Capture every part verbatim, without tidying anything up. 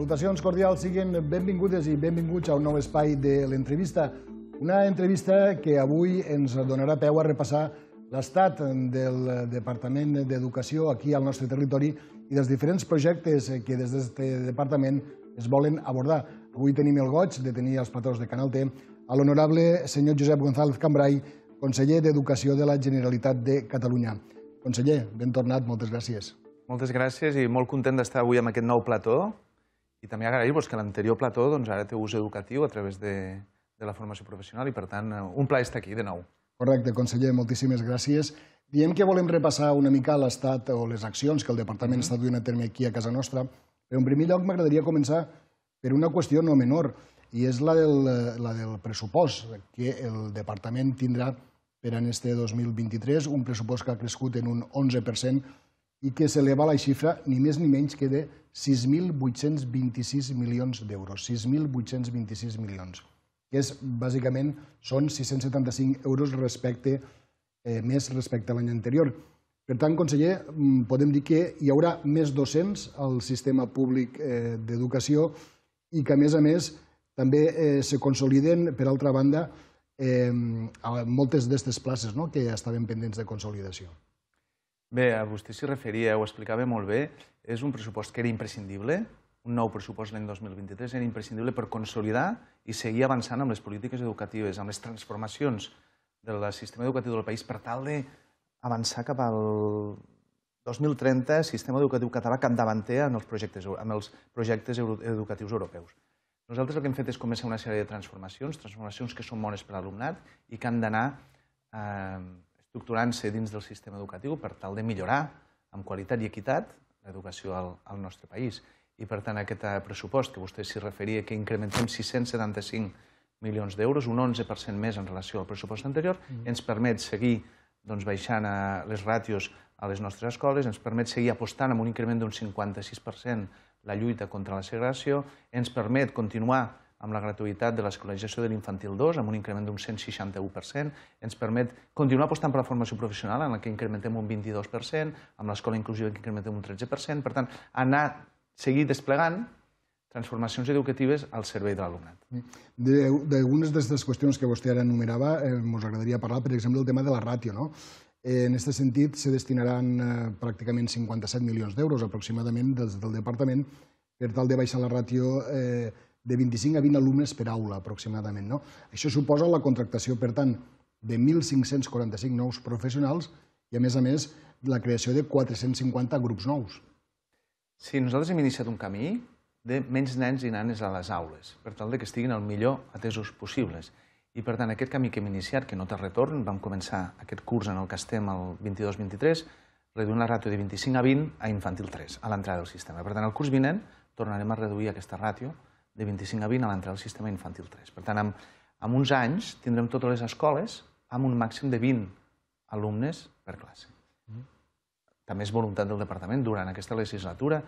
Salutacions cordials, siguin benvingudes i benvinguts a un nou espai de l'entrevista. Una entrevista que avui ens donarà peu a repassar l'estat del Departament d'Educació aquí al nostre territori i dels diferents projectes que des d'aquest departament es volen abordar. Avui tenim el goig de tenir als platós de Canal T a l'honorable senyor Josep González Cambray, conseller d'Educació de la Generalitat de Catalunya. Conseller, ben tornat, moltes gràcies. Moltes gràcies i molt content d'estar avui amb aquest nou plató i també agrair-vos que l'anterior plató ara té ús educatiu a través de la formació professional i, per tant, un plaer estar aquí de nou. Correcte, conseller, moltíssimes gràcies. Diem que volem repassar una mica l'estat o les accions que el Departament està duent a terme aquí a casa nostra, però en primer lloc m'agradaria començar per una qüestió no menor i és la del pressupost que el Departament tindrà per a aquest dos mil vint-i-tres, un pressupost que ha crescut en un onze per cent i que s'eleva a la xifra ni més ni menys que de sis mil vuit-cents vint-i-sis milions d'euros. sis mil vuit-cents vint-i-sis milions, que bàsicament són sis-cents setanta-cinc euros més respecte a l'any anterior. Per tant, conseller, podem dir que hi haurà més docents al sistema públic d'educació i que, a més a més, també se consoliden, per altra banda, moltes d'aquestes places que estaven pendents de consolidació. Bé, a vostè s'hi referia, ho explicava molt bé, és un pressupost que era imprescindible, un nou pressupost l'any dos mil vint-i-tres era imprescindible per consolidar i seguir avançant amb les polítiques educatives, amb les transformacions del sistema educatiu del país per tal d'avançar cap al dos mil trenta, sistema educatiu català capdavanter en els projectes educatius europeus. Nosaltres el que hem fet és començar una sèrie de transformacions, transformacions que són bones per a l'alumnat i que han d'anar estructurant-se dins del sistema educatiu per tal de millorar amb qualitat i equitat l'educació al nostre país. I, per tant, aquest pressupost que vostè s'hi referia, que incrementem sis-cents setanta-cinc milions d'euros, un onze per cent més en relació al pressupost anterior, ens permet seguir baixant les ràtios a les nostres escoles, ens permet seguir apostant amb un increment d'un cinquanta-sis per cent la lluita contra la segregació, ens permet continuar amb la gratuïtat de l'escolarització de l'infantil dos, amb un increment d'un cent seixanta-u per cent, ens permet continuar apostant per la formació professional, en la que incrementem un vint-i-dos per cent, amb l'escola inclusiva que incrementem un tretze per cent, per tant, anar, seguir desplegant transformacions educatives al servei de l'alumnat. D'algunes d'aquestes qüestions que vostè ara enumerava, ens agradaria parlar, per exemple, del tema de la ràtio, no? En aquest sentit, se destinaran pràcticament cinquanta-set milions d'euros aproximadament des del Departament per tal de baixar la ràtio de vint-i-cinc a vint alumnes per aula aproximadament. Això suposa la contractació, per tant, de mil cinc-cents quaranta-cinc nous professionals i, a més a més, la creació de quatre-cents cinquanta grups nous. Sí, nosaltres hem iniciat un camí de menys nens i nanes a les aules, per tal que estiguin el millor atesos possibles. I, per tant, aquest camí que hem iniciat, que no té retorn, vam començar aquest curs en el que estem el vint-i-dos vint-i-tres, reduint la ràtio de vint-i-cinc a vint a infantil tres, a l'entrada del sistema. Per tant, el curs vinent tornarem a reduir aquesta ràtio de vint-i-cinc a vint a l'entrada del sistema infantil tres. Per tant, en uns anys tindrem totes les escoles amb un màxim de vint alumnes per classe. També és voluntat del Departament durant aquesta legislatura,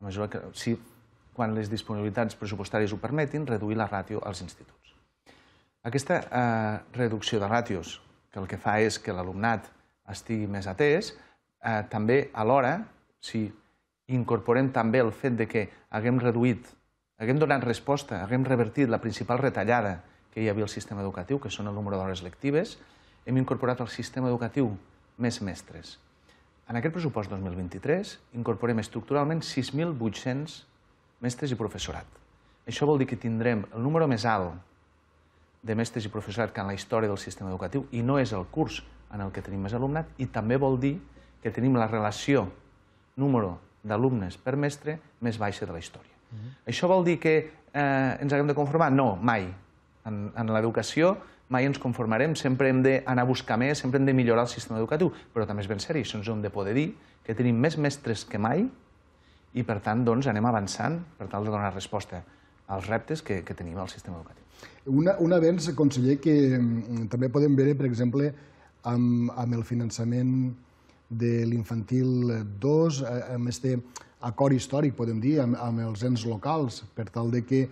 quan les disponibilitats pressupostàries ho permetin, reduir la ràtio als instituts. Aquesta reducció de ràtios, que el que fa és que l'alumnat estigui més atès, també alhora, si incorporem també el fet que haguem reduït, haguem donat resposta, haguem revertit la principal retallada que hi havia al sistema educatiu, que són el número d'hores lectives, hem incorporat al sistema educatiu més mestres. En aquest pressupost dos mil vint-i-tres incorporem estructuralment sis mil vuit-cents mestres i professorat. Això vol dir que tindrem el número més alt de mestres i professorat que en la història del sistema educatiu i no és el curs en el que tenim més alumnat i també vol dir que tenim la relació número d'alumnes per mestre més baixa de la història. Això vol dir que ens haguem de conformar? No, mai. En l'educació mai ens conformarem, sempre hem d'anar a buscar més, sempre hem de millorar el sistema educatiu, però també és ben seri, això ens hem de poder dir que tenim més mestres que mai i, per tant, anem avançant per tal de donar resposta als reptes que tenim al sistema educatiu. Un avenç, conseller, que també podem veure, per exemple, amb el finançament de l'infantil dos, amb aquest acord històric, podem dir, amb els ens locals, per tal que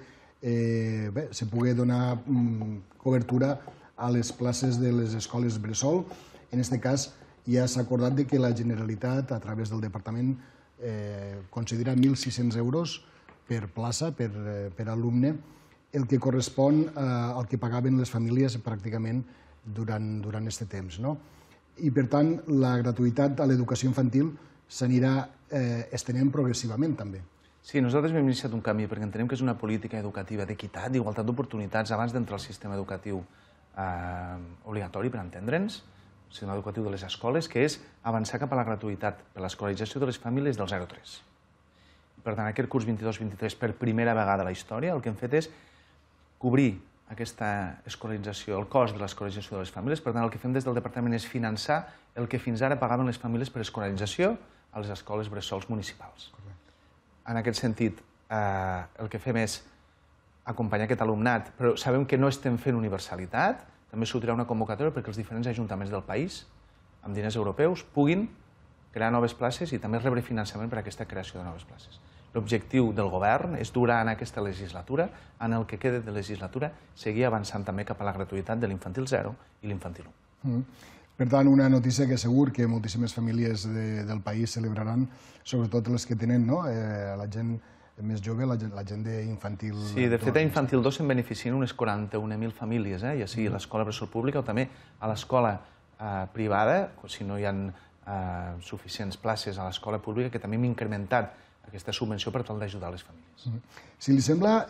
se pugui donar cobertura a les places de les escoles bressol. En aquest cas, ja s'ha acordat que la Generalitat, a través del Departament, considera mil sis-cents euros per plaça, per alumne, el que correspon al que pagaven les famílies pràcticament durant aquest temps. I, per tant, la gratuïtat a l'educació infantil s'anirà estenent progressivament, també. Sí, nosaltres hem iniciat un camí perquè entenem que és una política educativa d'equitat, d'igualtat d'oportunitats, abans d'entrar al sistema educatiu obligatori, per entendre'ns, el sistema educatiu de les escoles, que és avançar cap a la gratuïtat per l'escolarització de les famílies del zero a tres. Per tant, aquest curs vint-i-dos vint-i-tres, per primera vegada a la història, el que hem fet és cobrir aquesta escolarització, el cost de l'escolarització de les famílies. Per tant, el que fem des del departament és finançar el que fins ara pagaven les famílies per escolarització a les escoles bressols municipals. En aquest sentit, el que fem és acompanyar aquest alumnat, però sabem que no estem fent universalitat. També sortirà una convocatòria perquè els diferents ajuntaments del país, amb diners europeus, puguin crear noves places i també rebre finançament per a aquesta creació de noves places. L'objectiu del govern és, durant aquesta legislatura, en el que queda de legislatura, seguir avançant també cap a la gratuïtat de l'infantil zero i l'infantil u. Per tant, una notícia que segur que moltíssimes famílies del país celebraran, sobretot les que tenen la gent més jove, la gent d'infantil dos. Sí, de fet, a infantil dos se'n beneficien unes quaranta-una mil famílies, ja sigui a l'escola bressol pública o també a l'escola privada, si no hi ha suficients places a l'escola pública, que també hem incrementat aquesta subvenció per tal d'ajudar les famílies. Si li sembla,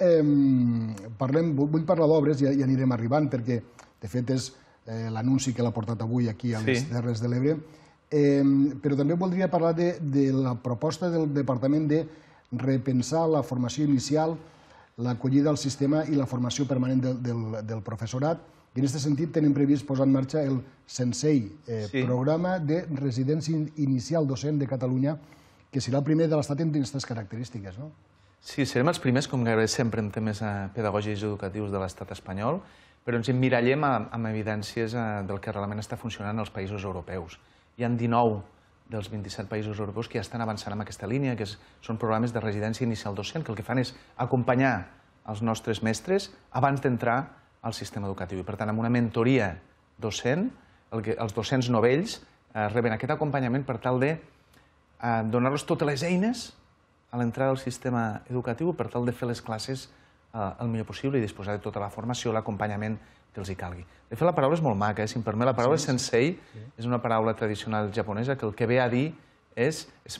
vull parlar d'obres i anirem arribant, perquè, de fet, és l'anunci que l'ha portat avui aquí a les Terres de l'Ebre, però també voldria parlar de la proposta del departament de repensar la formació inicial, l'acollida al sistema i la formació permanent del professorat. I en aquest sentit tenen previst posar en marxa el SENSEI, Programa de Residència Inicial Docent de Catalunya, que serà el primer de l'Estat en aquestes característiques, no? Sí, serem els primers, com gairebé sempre en temes pedagògics i educatius de l'Estat espanyol, però ens emmirallem amb evidències del que realment està funcionant als països europeus. Hi ha dinou dels vint-i-set països europeus que ja estan avançant en aquesta línia, que són programes de residència inicial docent, que el que fan és acompanyar els nostres mestres abans d'entrar al sistema educatiu. I, per tant, amb una mentoria docent, els docents novells reben aquest acompanyament per tal de donar-los totes les eines a l'entrada al sistema educatiu per tal de fer les classes el millor possible i disposar de tota la formació, l'acompanyament que els hi calgui. De fet, la paraula és molt maca, si em permet. La paraula sensei és una paraula tradicional japonesa que el que ve a dir és...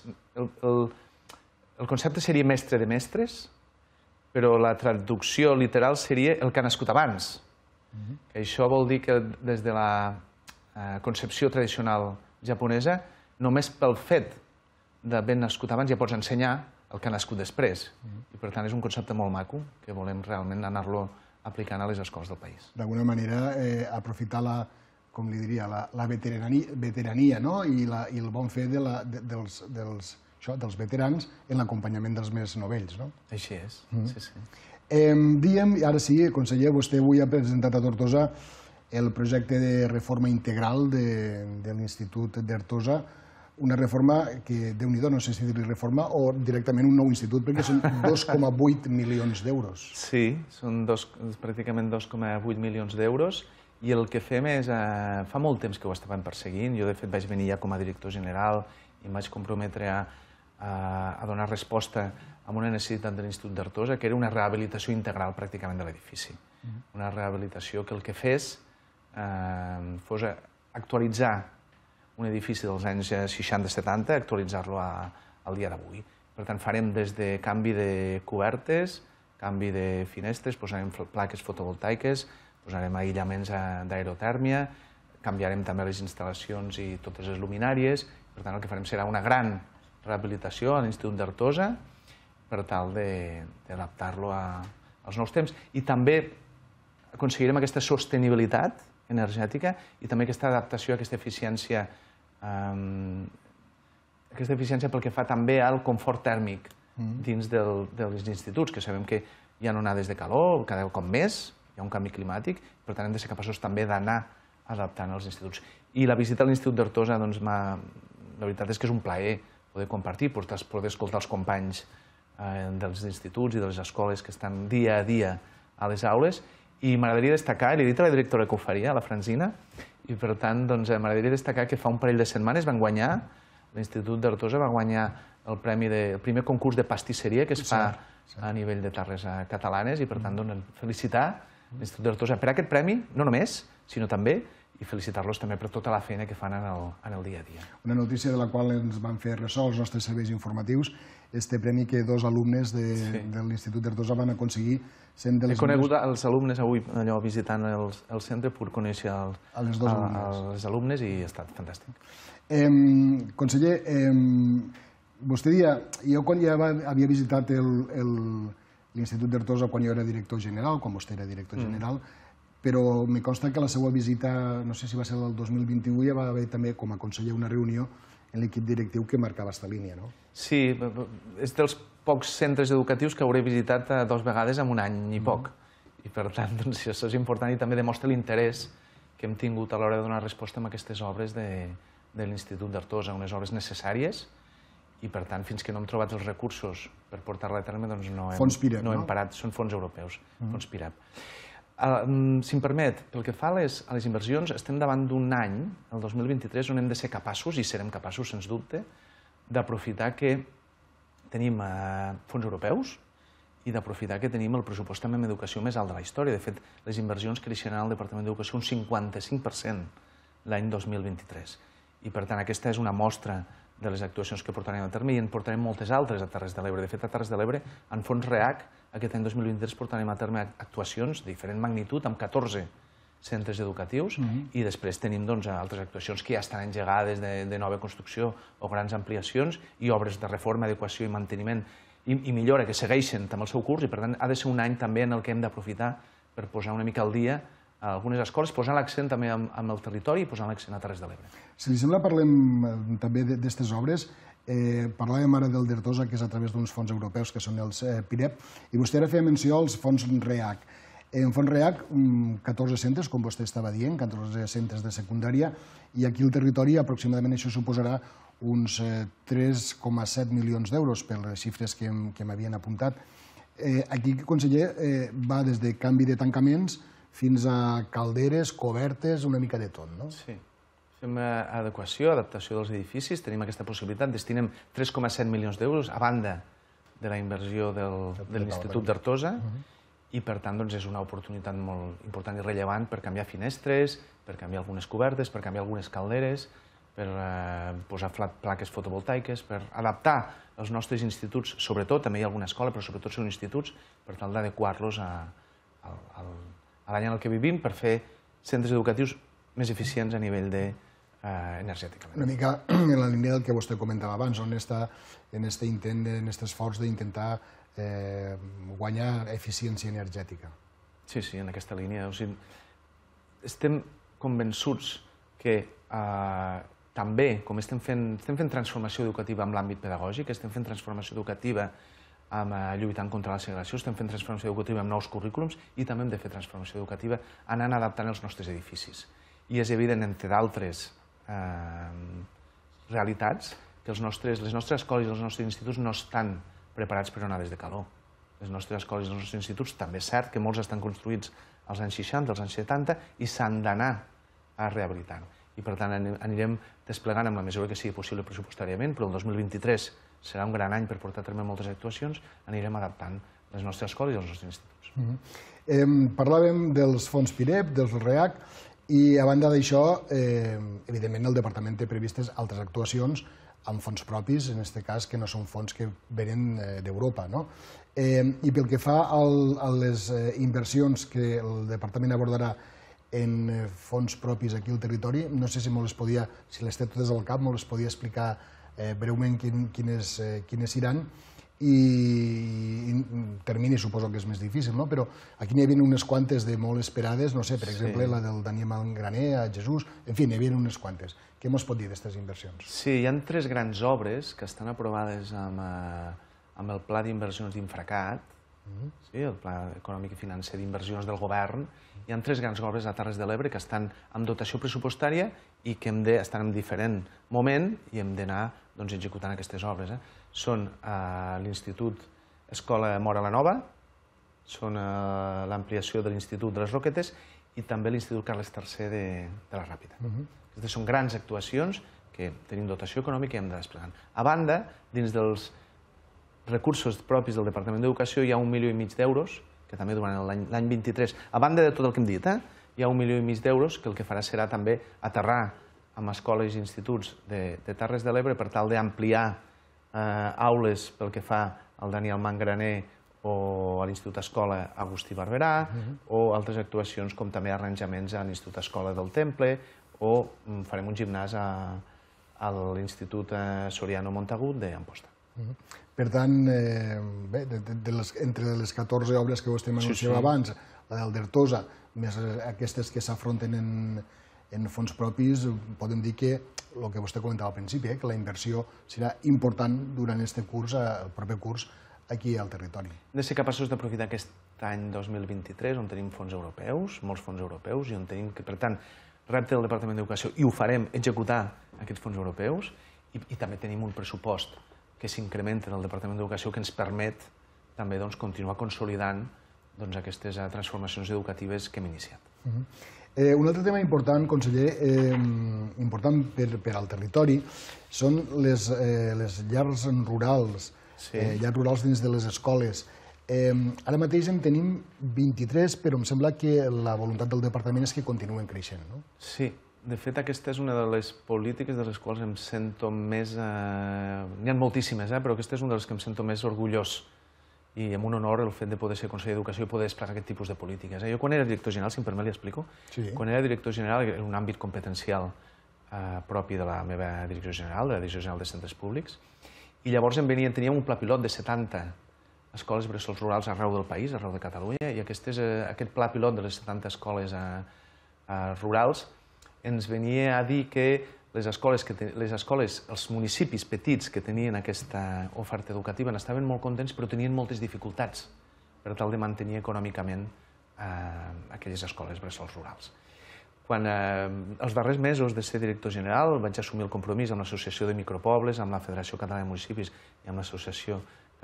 El concepte seria mestre de mestres, però la traducció literal seria el que ha nascut abans. Això vol dir que des de la concepció tradicional japonesa, només pel fet d'haver nascut abans ja pots ensenyar el que ha nascut després. I, per tant, és un concepte molt maco que volem realment anar-lo aplicant a les escoles del país. D'alguna manera, aprofitar la, com li diria, la veterania i el bon fer dels veterans en l'acompanyament dels més novells, no? Així és, sí, sí. Diem, ara sí, conseller, vostè avui ha presentat a Tortosa el projecte de reforma integral de l'Institut d'Artosa, una reforma que, Déu-n'hi-do, no sé si dir-li reforma o directament un nou institut, perquè són dos coma vuit milions d'euros. Sí, són pràcticament dos coma vuit milions d'euros i el que fem és... Fa molt temps que ho estàvem perseguint. Jo, de fet, vaig venir ja com a director general i em vaig comprometre a donar resposta a una necessitat de l'Institut d'Artosa, que era una rehabilitació integral pràcticament de l'edifici. Una rehabilitació que el que fes fos actualitzar un edifici dels anys seixanta setanta, actualitzar-lo al dia d'avui. Per tant, farem des de canvi de cobertes, canvi de finestres, posarem plaques fotovoltaiques, posarem aïllaments d'aerotèrmia, canviarem també les instal·lacions i totes les luminàries. Per tant, el que farem serà una gran rehabilitació a l'Institut d'Artosa per tal d'adaptar-lo als nous temps. I també aconseguirem aquesta sostenibilitat energètica i també aquesta adaptació, aquesta eficiència aquesta eficiència pel que fa també al confort tèrmic dins dels instituts, que sabem que hi ha onades de calor cada cop més, hi ha un canvi climàtic, per tant hem de ser capaços també d'anar adaptant els instituts. I la visita a l'Institut d'Artosa, doncs, la veritat és que és un plaer poder compartir, poder escoltar els companys dels instituts i de les escoles que estan dia a dia a les aules. I m'agradaria destacar, li he dit a la directora que ho faria, a la Francina, i per tant m'agradaria destacar que fa un parell de setmanes van guanyar, l'Institut d'Artosa va guanyar el primer concurs de pastisseria que es fa a nivell de terres catalanes i, per tant, felicitar l'Institut d'Artosa per aquest premi, no només, sinó també, i felicitar-los també per tota la feina que fan en el dia a dia. Una notícia de la qual ens van fer ressò els nostres serveis informatius, este premi que dos alumnes de l'Institut d'Artosa van aconseguir sent de les... He conegut els alumnes avui, allò, visitant el centre, per conèixer els alumnes i ha estat fantàstic. Conseller, vostè dia, jo quan ja havia visitat l'Institut d'Artosa quan jo era director general, quan vostè era director general, però me consta que la seva visita, no sé si va ser del dos mil vint-i-u, ja va haver també com a conseller una reunió en l'equip directiu que marcava aquesta línia, no? Sí, és dels pocs centres educatius que hauré visitat dues vegades en un any i poc. I per tant, això és important i també demostra l'interès que hem tingut a l'hora de donar resposta a aquestes obres de l'Institut d'Artosa, unes obres necessàries i, per tant, fins que no hem trobat els recursos per portar-la a terme, doncs no hem parat. Són fons europeus, fons PIREP. Si em permet, pel que fa a les inversions, estem davant d'un any, el dos mil vint-i-tres, on hem de ser capaços, i serem capaços, sens dubte, d'aprofitar que tenim fons europeus i d'aprofitar que tenim el pressupost també en educació més alt de la història. De fet, les inversions creixeran al Departament d'Educació un cinquanta-cinc per cent l'any dos mil vint-i-tres. I, per tant, aquesta és una mostra de les actuacions que portarem a terme i en portarem moltes altres a Terres de l'Ebre. De fet, a Terres de l'Ebre, en fons REAC, aquest any dos mil vint-i-tres portarem a terme actuacions de diferent magnitud amb catorze centres educatius i després tenim altres actuacions que ja estan engegades de nova construcció o grans ampliacions i obres de reforma, adequació i manteniment i millora que segueixen amb el seu curs i, per tant, ha de ser un any també en el que hem d'aprofitar per posar una mica al dia a algunes escoles, posant l'accent també en el territori i posant l'accent a Terres de l'Ebre. Si li sembla, parlem també d'aquestes obres. Parlàvem ara del d'Artosa, que és a través d'uns fons europeus, que són els PIREP, i vostè ara feia menció als fons REAC. En fons REAC, catorze centres, com vostè estava dient, catorze centres de secundària, i aquí al territori aproximadament això suposarà uns tres coma set milions d'euros per les xifres que m'havien apuntat. Aquí, conseller, va des de canvi de tancaments fins a calderes, cobertes, una mica de tot, no? Sí. Fem adequació, adaptació dels edificis, tenim aquesta possibilitat, destinem tres coma set milions d'euros a banda de la inversió de l'Institut d'Artosa i, per tant, és una oportunitat molt important i rellevant per canviar finestres, per canviar algunes cobertes, per canviar algunes calderes, per posar plaques fotovoltaiques, per adaptar els nostres instituts, sobretot, també hi ha alguna escola, però sobretot són instituts, per tal d'adequar-los a l'any en què vivim per fer centres educatius més eficients a nivell energètic. Una mica en la línia del que vostè comentava abans, on està en aquest intent, en aquest esforç d'intentar guanyar eficiència energètica. Sí, sí, en aquesta línia. Estem convençuts que també, com estem fent transformació educativa en l'àmbit pedagògic, estem fent transformació educativa lluitant contra la segregació, estem fent transformació educativa amb nous currículums i també hem de fer transformació educativa anant adaptant els nostres edificis. I és evident, entre d'altres realitats, que les nostres escoles i els nostres instituts no estan preparats per onades de calor. Les nostres escoles i els nostres instituts també és cert que molts estan construïts als anys seixanta, als anys setanta i s'han d'anar rehabilitant. I, per tant, anirem desplegant amb la mesura que sigui possible pressupostàriament, però el dos mil vint-i-tres serà un gran any per portar a terme moltes actuacions, anirem adaptant les nostres escoles i els nostres instituts. Parlàvem dels fons PIREP, dels REAC, i a banda d'això, evidentment, el departament té previstes altres actuacions amb fons propis, en aquest cas, que no són fons que venen d'Europa. I pel que fa a les inversions que el departament abordarà en fons propis aquí al territori, no sé si les té totes al cap, me les podia explicar breument quines seran, i termini suposo que és més difícil, però aquí n'hi havia unes quantes de molt esperades, no sé, per exemple, la del Daniel Mangraner, a Jesús, en fi, n'hi havia unes quantes. Què mos pot dir d'aquestes inversions? Sí, hi ha tres grans obres que estan aprovades amb el Pla d'Inversions d'Infracat, el Pla Econòmic i Financer d'Inversions del Govern. Hi ha tres grans obres a Terres de l'Ebre que estan amb dotació pressupostària i que estan en diferent moment i hem d'anar executant aquestes obres. Són l'Institut Escola Mora la Nova, són l'ampliació de l'Institut de les Roquetes i també l'Institut Carles tercer de la Ràpita. Aquestes són grans actuacions que tenim dotació econòmica i hem de desplegar. A banda, dins dels recursos propis del Departament d'Educació hi ha un milió i mig d'euros, que també durant l'any vint-i-tres, a banda de tot el que hem dit, hi ha un milió i mig d'euros que el que farà serà també aterrar amb escoles i instituts de Terres de l'Ebre per tal d'ampliar aules pel que fa al Daniel Mangraner o a l'Institut Escola Agustí Barberà, o altres actuacions com també arranjaments a l'Institut Escola del Temple, o farem un gimnàs a l'Institut Soriano Montagut d'Amposta. Per tant, entre les catorze obres que vostè m'anunciava abans, la del d'Artosa, més aquestes que s'afronten en fons propis, podem dir que el que vostè comentava al principi, que la inversió serà important durant aquest curs, el proper curs, aquí al territori. Hem de ser capaços d'aprofitar aquest any dos mil vint-i-tres, on tenim fons europeus, molts fons europeus, i on tenim, per tant, repte del Departament d'Educació, i ho farem, executar aquests fons europeus, i també tenim un pressupost que s'incrementa del Departament d'Educació que ens permet també continuar consolidant aquestes transformacions educatives que hem iniciat. Un altre tema important, conseller, important per al territori, són les llars rurals, llars rurals dins de les escoles. Ara mateix en tenim vint-i-tres, però em sembla que la voluntat del departament és que continuen creixent, no? Sí. De fet, aquesta és una de les polítiques de les quals em sento més... N'hi ha moltíssimes, però aquesta és una de les que em sento més orgullós. I amb un honor el fet de poder ser conseller d'Educació i poder desplegar aquest tipus de polítiques. Jo quan era director general, si em permet li explico, quan era director general era un àmbit competencial propi de la meva direcció general, de la Direcció General de Centres Públics, i llavors em venien, teníem un pla pilot de setanta escoles bressols rurals arreu del país, arreu de Catalunya, i aquest pla pilot de les setanta escoles rurals ens venia a dir que les escoles, els municipis petits que tenien aquesta oferta educativa n'estaven molt contents, però tenien moltes dificultats per tal de mantenir econòmicament aquelles escoles bressols rurals. Quan els darrers mesos de ser director general vaig assumir el compromís amb l'Associació de Micropobles, amb la Federació Catalana de Municipis i amb l'Associació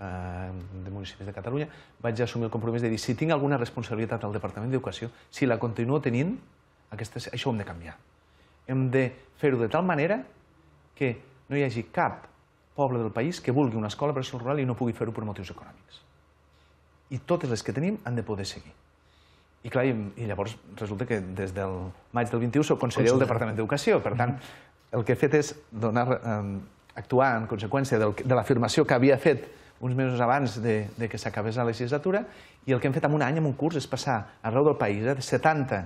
de Municipis de Catalunya, vaig assumir el compromís de dir si tinc alguna responsabilitat al Departament d'Educació, si la continuo tenint, això ho hem de canviar. Hem de fer-ho de tal manera que no hi hagi cap poble del país que vulgui una escola bressol rural i no pugui fer-ho per motius econòmics. I totes les que tenim han de poder seguir. I clar, i llavors resulta que des del maig del vint-i-u soc conseller del Departament d'Educació. Per tant, el que he fet és actuar en conseqüència de l'afirmació que havia fet uns mesos abans de que s'acabés la legislatura, i el que hem fet en un any, en un curs, és passar arreu del país de setanta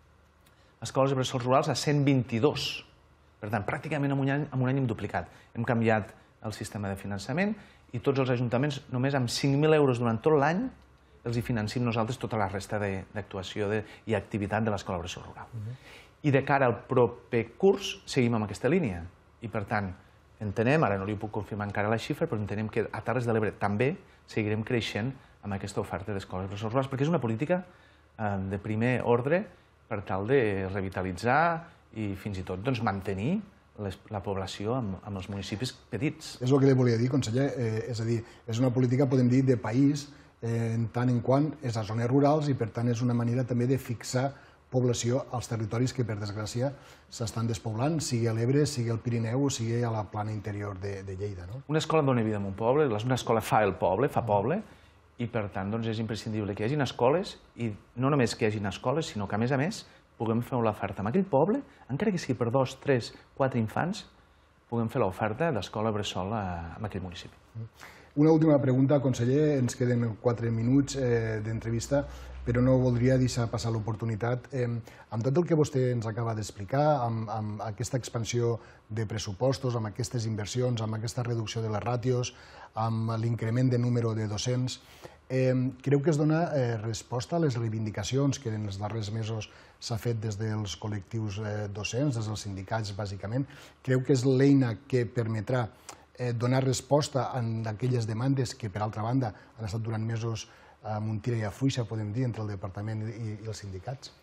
escoles bressols rurals a cent vint-i-dos. Per tant, pràcticament en un any hem duplicat. Hem canviat el sistema de finançament i tots els ajuntaments, només amb cinc mil euros durant tot l'any, els hi financiem nosaltres tota la resta d'actuació i activitat de l'escola bressol rural. I de cara al proper curs seguim amb aquesta línia. I per tant, entenem, ara no li puc confirmar encara la xifra, però entenem que a Terres de l'Ebre també seguirem creixent amb aquesta oferta d'escoles bressols rurals, perquè és una política de primer ordre per tal de revitalitzar i fins i tot mantenir la població en els municipis petits. És el que li volia dir, conseller. És a dir, és una política, podem dir, de país, en tant en quant és a zones rurals i, per tant, és una manera també de fixar població als territoris que, per desgràcia, s'estan despoblant, sigui a l'Ebre, sigui al Pirineu o sigui a la plana interior de Lleida. Una escola dona vida en un poble, una escola fa el poble, fa poble, i per tant és imprescindible que hi hagin escoles, i no només que hi hagin escoles, sinó que a més a més puguem fer l'oferta en aquell poble, encara que sigui per dos, tres, quatre infants, puguem fer l'oferta d'escola bressol en aquell municipi. Una última pregunta, conseller, ens queden quatre minuts d'entrevista, però no voldria deixar passar l'oportunitat. Amb tot el que vostè ens acaba d'explicar, amb aquesta expansió de pressupostos, amb aquestes inversions, amb aquesta reducció de les ràtios, amb l'increment de número de docents, creu que es dona resposta a les reivindicacions que en els darrers mesos s'ha fet des dels col·lectius docents, des dels sindicats, bàsicament? Creu que és l'eina que permetrà donar resposta a aquelles demandes que, per altra banda, han estat durant mesos amb un tira i afluixa, podem dir, entre el departament i els sindicats?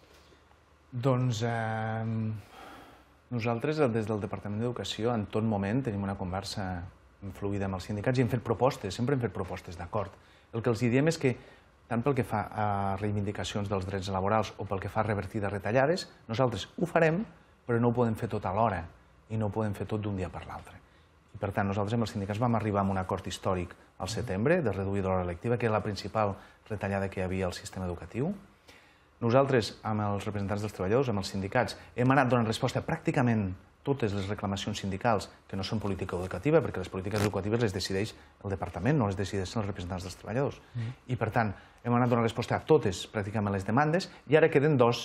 Doncs nosaltres, des del Departament d'Educació, en tot moment tenim una conversa fluida amb els sindicats i hem fet propostes, sempre hem fet propostes, d'acord. El que els diem és que, tant pel que fa a reivindicacions dels drets laborals o pel que fa a revertir de retallades, nosaltres ho farem, però no ho podem fer tot alhora i no ho podem fer tot d'un dia per l'altre. Per tant, nosaltres amb els sindicats vam arribar a un acord històric al setembre de reduir l'hora lectiva, que era la principal retallada que hi havia al sistema educatiu. Nosaltres, amb els representants dels treballadors, amb els sindicats, hem anat donant resposta a pràcticament totes les reclamacions sindicals que no són política educativa, perquè les polítiques educatives les decideix el departament, no les decideixen els representants dels treballadors. I, per tant, hem anat donant resposta a totes, pràcticament, les demandes, i ara queden dos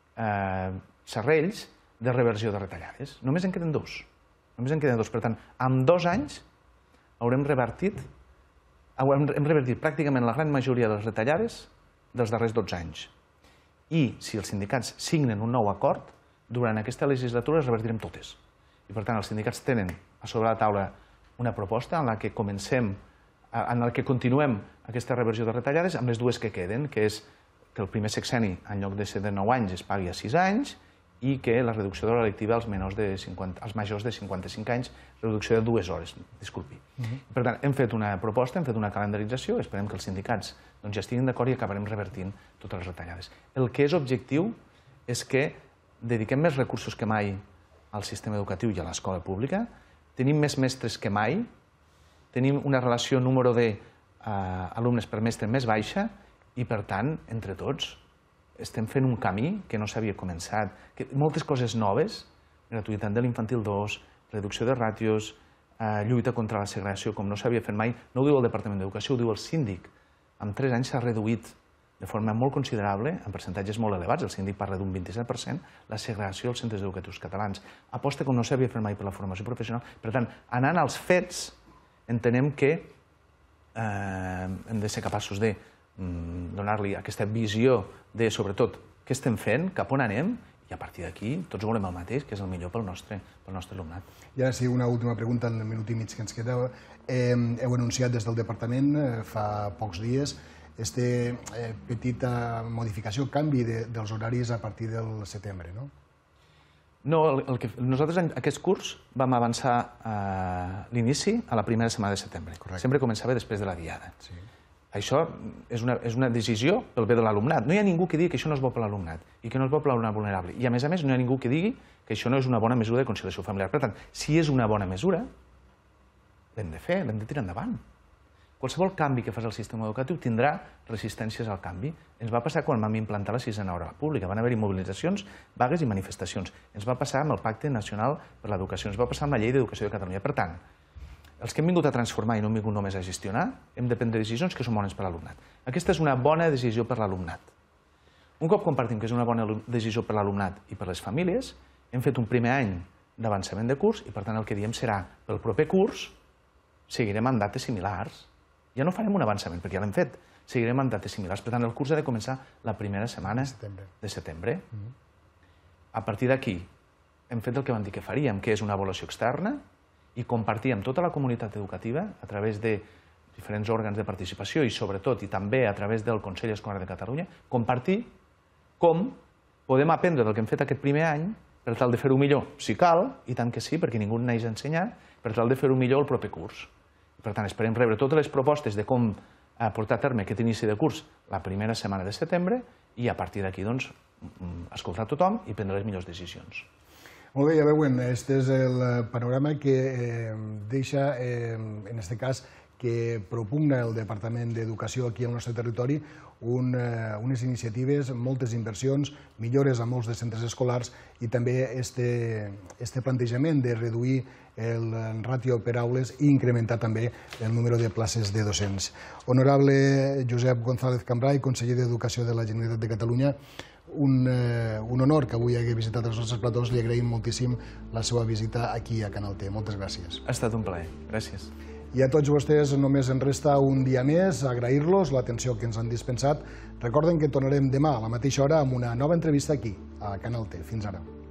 serrells de reversió de retallades. Només en queden dos. Només en queden dos. Per tant, en dos anys haurem revertit, hem revertit pràcticament la gran majoria de les retallades dels darrers dotze anys. I si els sindicats signen un nou acord, durant aquesta legislatura les revertirem totes. I, per tant, els sindicats tenen a sobre la taula una proposta en la que comencem, en la que continuem aquesta reversió de retallades amb les dues que queden, que és que el primer sexenni, en lloc de ser de nou anys, es pagui a sis anys i que la reducció de l'hora lectiva als majors de cinquanta-cinc anys, reducció de dues hores, disculpi. Per tant, hem fet una proposta, hem fet una calendarització, esperem que els sindicats ja estiguin d'acord i acabarem revertint totes les retallades. El que és objectiu és que dediquem més recursos que mai al sistema educatiu i a l'escola pública, tenim més mestres que mai, tenim una relació número d'alumnes per mestre més baixa i, per tant, entre tots, estem fent un camí que no s'havia començat. Moltes coses noves, gratuïtat de l'infantil dos, reducció de ràtios, lluita contra la segregació, com no s'havia fet mai, no ho diu el Departament d'Educació, ho diu el síndic. En tres anys s'ha reduït de forma molt considerable, en percentatges molt elevats, el síndic parla d'un vint-i-set per cent, la segregació als centres educatius catalans. Aposta com no s'havia fet mai per la formació professional. Per tant, anant als fets, entenem que hem de ser capaços de donar-li aquesta visió de, sobretot, què estem fent, cap on anem, i a partir d'aquí tots volem el mateix, que és el millor pel nostre alumnat. I ara sí, una última pregunta en el minut i mig que ens queda. Heu anunciat des del departament fa pocs dies aquesta petita modificació, canvi dels horaris a partir del setembre, no? No, nosaltres aquest curs vam avançar l'inici a la primera setmana de setembre. Sempre començava després de la diada. Això és una decisió pel bé de l'alumnat. No hi ha ningú que digui que això no és bo per l'alumnat i que no és bo per l'alumnat vulnerable. I, a més a més, no hi ha ningú que digui que això no és una bona mesura de conciliació familiar. Per tant, si és una bona mesura, l'hem de fer, l'hem de tirar endavant. Qualsevol canvi que fas al sistema educatiu tindrà resistències al canvi. Ens va passar quan vam implantar la sisena hora pública. Van haver-hi mobilitzacions, vagues i manifestacions. Ens va passar amb el Pacte Nacional per l'Educació. Ens va passar amb la Llei d'Educació de Catalunya. Per tant, els que hem vingut a transformar i no hem vingut només a gestionar, hem de prendre decisions que són bones per l'alumnat. Aquesta és una bona decisió per l'alumnat. Un cop compartim que és una bona decisió per l'alumnat i per les famílies, hem fet un primer any d'avançament de curs i, per tant, el que diem serà, pel proper curs, seguirem amb dates similars. Ja no farem un avançament, perquè ja l'hem fet. Seguirem amb dates similars. Per tant, el curs ha de començar la primera setmana de setembre. A partir d'aquí, hem fet el que vam dir que faríem, que és una avaluació externa, i compartir amb tota la comunitat educativa, a través de diferents òrgans de participació i, sobretot, i també a través del Consell Escolar de Catalunya, compartir com podem aprendre del que hem fet aquest primer any per tal de fer-ho millor, si cal, i tant que sí, perquè ningú neix a ensenyar, per tal de fer-ho millor el proper curs. Per tant, esperem rebre totes les propostes de com portar a terme aquest inici de curs la primera setmana de setembre i, a partir d'aquí, doncs, escoltar tothom i prendre les millors decisions. Molt bé, ja veuen, aquest és el panorama que deixa, en aquest cas, que propugna el Departament d'Educació aquí al nostre territori unes iniciatives, moltes inversions, millores a molts de centres escolars i també aquest plantejament de reduir el ràtio per aules i incrementar també el número de places de docents. Honorable Josep González Cambray, conseller d'Educació de la Generalitat de Catalunya, un honor que avui hagi visitat els nostres platós. Li agraïm moltíssim la seva visita aquí a Canal T. Moltes gràcies. Ha estat un plaer. Gràcies. I a tots vostès només ens resta un dia més agrair-los l'atenció que ens han dispensat. Recorden que tornarem demà a la mateixa hora amb una nova entrevista aquí, a Canal T. Fins ara.